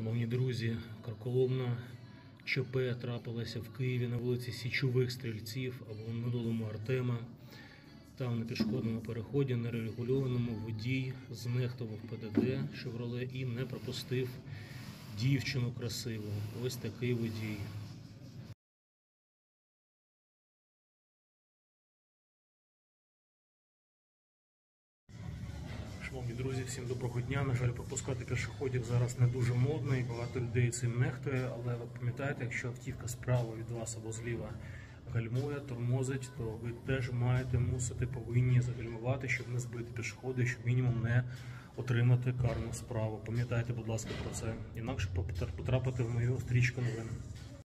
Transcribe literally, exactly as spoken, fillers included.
Шановні друзі, карколомна ЧП трапилася в Києві на вулиці Січових Стрільців або минулому Артема. Там на пішохідному переході нерегульованому водій знехтував ПДД «Шевроле» і не пропустив дівчину красиву. Ось такий водій. Шановні друзі, всім доброго дня. На жаль, пропускати пішоходів зараз не дуже модно і багато людей цим нехтує, але ви пам'ятаєте, якщо автівка справа від вас або зліва гальмує, тормозить, то ви теж маєте, мусите, повинні загальмувати, щоб не збити пішоходи, щоб мінімум не отримати карну справу. Пам'ятайте, будь ласка, про це, інакше потрапити в мою стрічку новин.